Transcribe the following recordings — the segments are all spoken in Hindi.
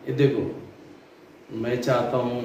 ये देखो, मैं चाहता हूँ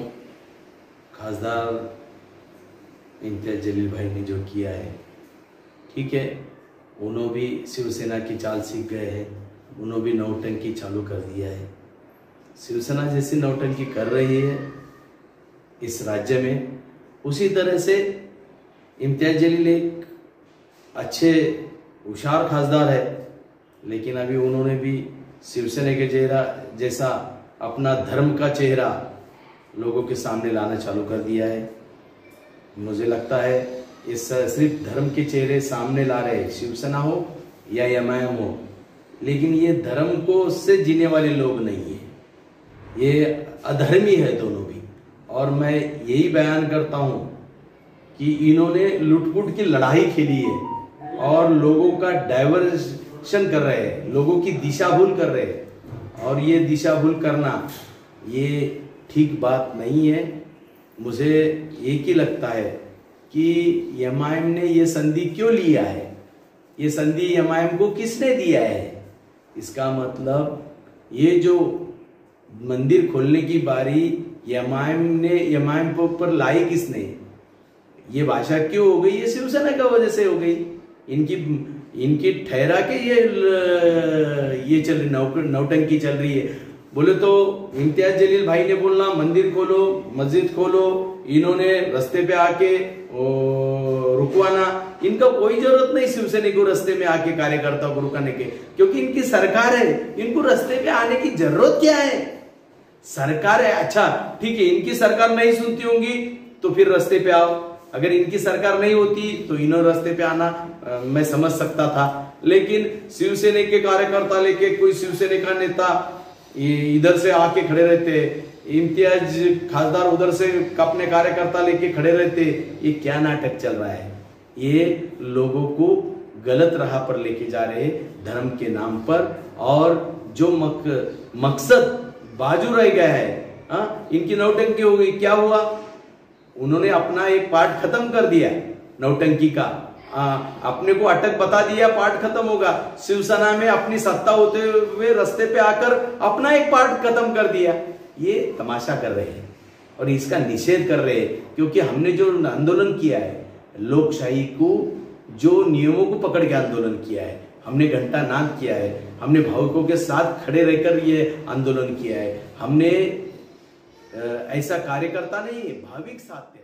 खासदार इम्तियाज जलील भाई ने जो किया है, ठीक है, उन्होंने भी शिवसेना की चाल सीख गए हैं, उन्होंने भी नौटंकी चालू कर दिया है। शिवसेना जैसी नौटंकी कर रही है इस राज्य में, उसी तरह से इम्तियाज जलील एक अच्छे होशियार खासदार है, लेकिन अभी उन्होंने भी शिवसेना के जैसा अपना धर्म का चेहरा लोगों के सामने लाना चालू कर दिया है। मुझे लगता है इस सिर्फ धर्म के चेहरे सामने ला रहे, शिवसेना हो या एमआईएम हो, लेकिन ये धर्म को से जीने वाले लोग नहीं है, ये अधर्मी है दोनों भी। और मैं यही बयान करता हूँ कि इन्होंने लुटपुट की लड़ाई खेली है और लोगों का डाइवर्शन कर रहे हैं, लोगों की दिशा भूल कर रहे हैं, और ये दिशा भूल करना ये ठीक बात नहीं है। मुझे एक ही लगता है कि एमआईएम ने ये संधि क्यों लिया है, ये संधि एमआईएम को किसने दिया है। इसका मतलब ये जो मंदिर खोलने की बारी एमआईएम के ऊपर लाई किसने, ये भाषा क्यों हो गई, ये शिवसेना की वजह से हो गई। इनकी ठहरा के ये चल रही नौटंकी चल रही है। बोले तो इम्तियाज जलील भाई ने बोलना मंदिर खोलो, मस्जिद खोलो, इन्होंने रास्ते पे आके रुकवाना। इनका कोई जरूरत नहीं शिवसेना को रास्ते में आके कार्यकर्ताओं को रुकाने के, क्योंकि इनकी सरकार है, इनको रास्ते पे आने की जरूरत क्या है। सरकार है, अच्छा ठीक है, इनकी सरकार नहीं सुनती होंगी तो फिर रास्ते पे आओ। अगर इनकी सरकार नहीं होती तो इन्होंने रास्ते पे आना मैं समझ सकता था, लेकिन शिवसेना के कार्यकर्ता लेके कोई शिवसेना का नेता इधर से आके खड़े रहते, इम्तियाज खासदार उधर से अपने कार्यकर्ता लेके खड़े रहते, ये क्या नाटक चल रहा है। ये लोगों को गलत राह पर लेके जा रहे धर्म के नाम पर, और जो मकसद बाजू रह गया है। इनकी नौटंकी हो गई, क्या हुआ, उन्होंने अपना एक पार्ट खत्म कर दिया नौटंकी का, अपने को अटक बता दिया, पार्ट खत्म होगा। शिवसेना में अपनी सत्ता होते हुए रास्ते पे आकर अपना एक पार्ट खत्म कर दिया। ये तमाशा कर रहे हैं और इसका निषेध कर रहे हैं, क्योंकि हमने जो आंदोलन किया है, लोकशाही को जो नियमों को पकड़ के आंदोलन किया है, हमने घंटा नाद किया है, हमने भावुकों के साथ खड़े रहकर ये आंदोलन किया है। हमने ऐसा कार्यकर्ता नहीं, भाविक साथ